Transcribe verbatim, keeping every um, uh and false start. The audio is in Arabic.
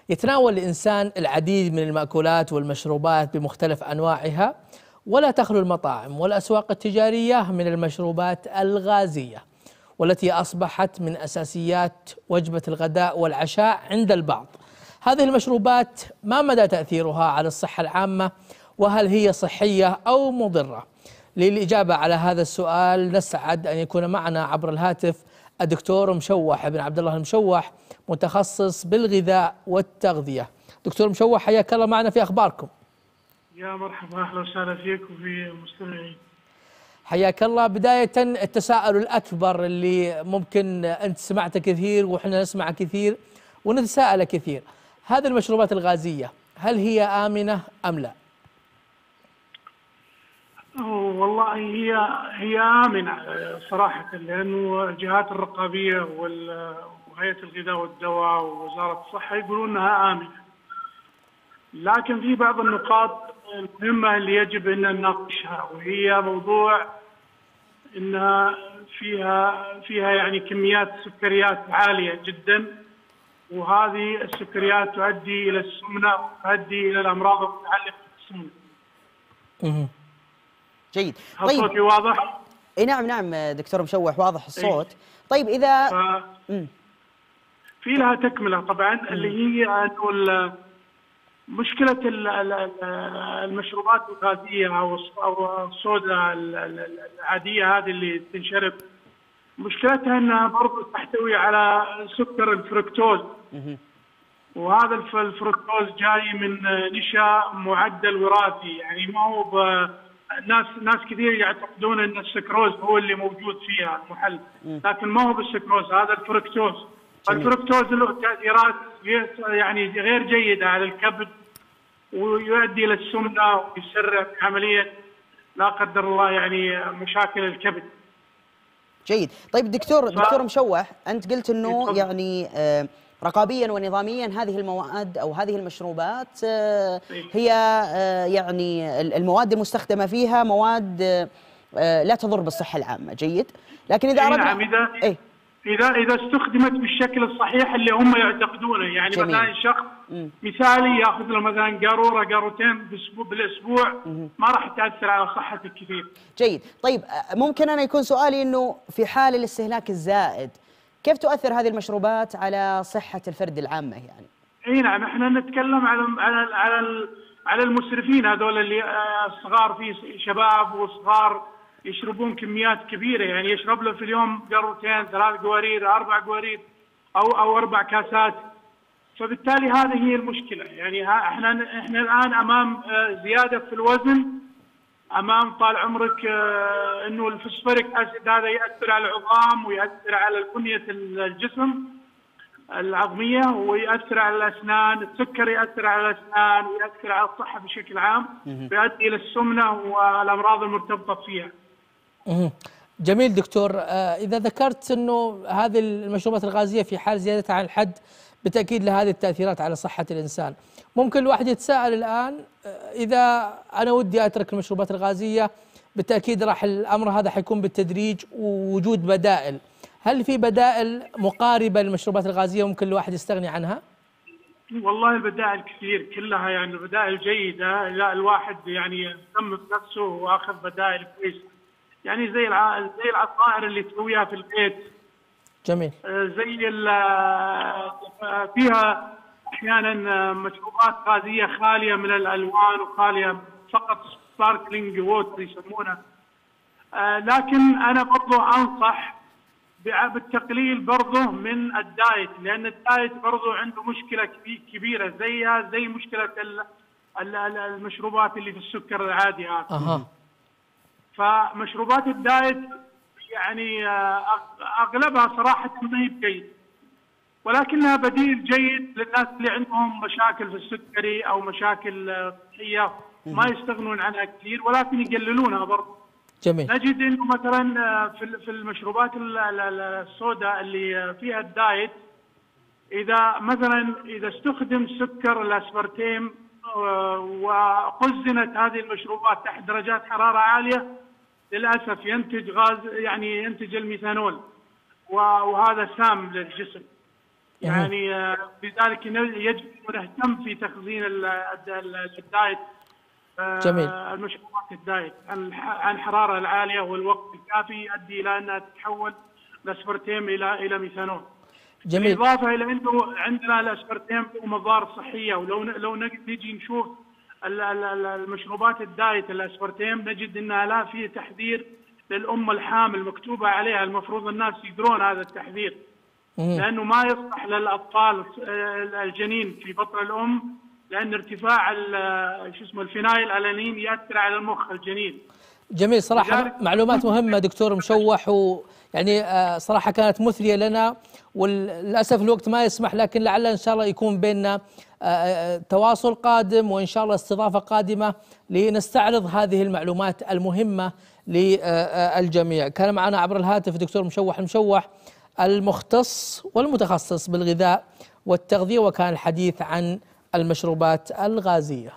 يتناول الإنسان العديد من المأكولات والمشروبات بمختلف أنواعها، ولا تخلو المطاعم والأسواق التجارية من المشروبات الغازية، والتي أصبحت من أساسيات وجبة الغداء والعشاء عند البعض. هذه المشروبات ما مدى تأثيرها على الصحة العامة؟ وهل هي صحية أو مضرة؟ للإجابة على هذا السؤال نسعد أن يكون معنا عبر الهاتف الدكتور مشوح بن عبد الله المشوح، متخصص بالغذاء والتغذية. دكتور مشوح، حياك الله معنا في أخباركم. يا مرحبا، أهلا وسهلا فيك وفي المستمعين. حياك الله. بداية التساؤل الأكبر اللي ممكن أنت سمعته كثير وإحنا نسمع كثير ونتساءل كثير، هذه المشروبات الغازية هل هي آمنة أم لا؟ والله هي هي آمنة صراحة، لأنه الجهات الرقابية وهيئة الغذاء والدواء ووزارة الصحة يقولون أنها آمنة، لكن في بعض النقاط المهمة اللي يجب أن نناقشها، وهي موضوع أنها فيها فيها يعني كميات سكريات عالية جدا، وهذه السكريات تؤدي إلى السمنة وتؤدي إلى الأمراض المتعلقة بالسمنة. جيد. طيب صوتي واضح؟ اي نعم نعم دكتور مشوح، واضح الصوت. إيه؟ طيب اذا ف... في لها تكمله طبعا، مم. اللي هي انه مشكله المشروبات الغازيه او او الصودا العاديه هذه اللي تنشرب، مشكلتها انها برضه تحتوي على سكر الفركتوز، وهذا الفركتوز جاي من نشا معدل وراثي، يعني ما هو ب... ناس ناس كثير يعتقدون ان السكروز هو اللي موجود فيها المحل، لكن ما هو بالسكروز، هذا الفركتوز. الفركتوز له تاثيرات يعني غير جيده على الكبد، ويؤدي الى السمنه ويسرع عمليه لا قدر الله يعني مشاكل الكبد. جيد. طيب دكتور ف... دكتور مشوح، انت قلت انه يعني آه رقابيا ونظاميا هذه المواد او هذه المشروبات هي يعني المواد المستخدمه فيها مواد لا تضر بالصحه العامه. جيد. لكن اذا اردنا نعم، اذا إيه؟ اذا اذا استخدمت بالشكل الصحيح اللي هم يعتقدونه، يعني جميل. مثلا شخص م. مثالي ياخذ له مثلا قاروره قارتين بالاسبوع، م. ما راح تاثر على صحته كثير. جيد. طيب ممكن انا يكون سؤالي انه في حال الاستهلاك الزائد كيف تؤثر هذه المشروبات على صحة الفرد العامة يعني؟ اي نعم، احنا نتكلم على على على على المسرفين هذول اللي صغار، في شباب وصغار يشربون كميات كبيرة، يعني يشرب له في اليوم قارتين ثلاث قوارير اربع قوارير او او اربع كاسات، فبالتالي هذه هي المشكلة. يعني احنا احنا الان امام زيادة في الوزن، امام طال عمرك انه الفوسفوريك اسيد هذا ياثر على العظام وياثر على بنيه الجسم العظميه وياثر على الاسنان، السكر ياثر على الاسنان وياثر على الصحه بشكل عام، ويؤدي الى السمنه والامراض المرتبطه فيها. جميل دكتور. اذا ذكرت انه هذه المشروبات الغازيه في حال زيادتها عن الحد بالتاكيد لها هذه التاثيرات على صحه الانسان، ممكن الواحد يتساءل الان اذا انا ودي اترك المشروبات الغازيه، بالتاكيد راح الامر هذا حيكون بالتدريج ووجود بدائل، هل في بدائل مقاربه للمشروبات الغازيه ممكن الواحد يستغني عنها؟ والله البدائل كثير كلها، يعني بدائل جيده، لا الواحد يعني يهتم بنفسه واخذ بدائل كويسه، يعني زي زي العصائر اللي تسويها في البيت. جميل. زي فيها احيانا مشروبات غازيه خاليه من الالوان وخاليه فقط سباركلينج ووتر يسمونه، لكن انا برضو انصح بالتقليل برضو من الدايت، لان الدايت برضو عنده مشكله كبيره زيها زي مشكله المشروبات اللي في السكر العادي هذا. أه. فمشروبات الدايت يعني اغلبها صراحه ما هي بجيد، ولكنها بديل جيد للناس اللي عندهم مشاكل في السكري او مشاكل صحيه ما يستغنون عنها كثير، ولكن يقللونها برضه. جميل. نجد انه مثلا في في المشروبات السوداء اللي فيها الدايت، اذا مثلا اذا استخدم سكر الاسبرتيم وخزنت هذه المشروبات تحت درجات حراره عاليه، للاسف ينتج غاز، يعني ينتج الميثانول، وهذا سام للجسم. يعني لذلك يجب ان نهتم في تخزين الدايت، جميل. المشروبات الدايت عن الحراره العاليه والوقت الكافي يؤدي الى انها تتحول الاسبرتيم الى الى ميثانول. جميل. بالاضافه الى انه عندنا الاسبرتيم له مضار صحيه، ولو لو نجي نشوف المشروبات الدايت الاسبرتيم نجد انها لا فيه تحذير للام الحامل مكتوبه عليها، المفروض الناس يقرون هذا التحذير لانه ما يصلح للاطفال الجنين في بطن الام، لان ارتفاع شو اسمه الفينايل الانين ياثر على المخ الجنين. جميل، صراحه معلومات مهمه دكتور مشوح، ويعني صراحه كانت مثريه لنا، وللاسف الوقت ما يسمح، لكن لعل ان شاء الله يكون بيننا تواصل قادم، وان شاء الله استضافه قادمه لنستعرض هذه المعلومات المهمه للجميع. كان معنا عبر الهاتف دكتور مشوح المشوح المختص والمتخصص بالغذاء والتغذيه، وكان الحديث عن المشروبات الغازيه.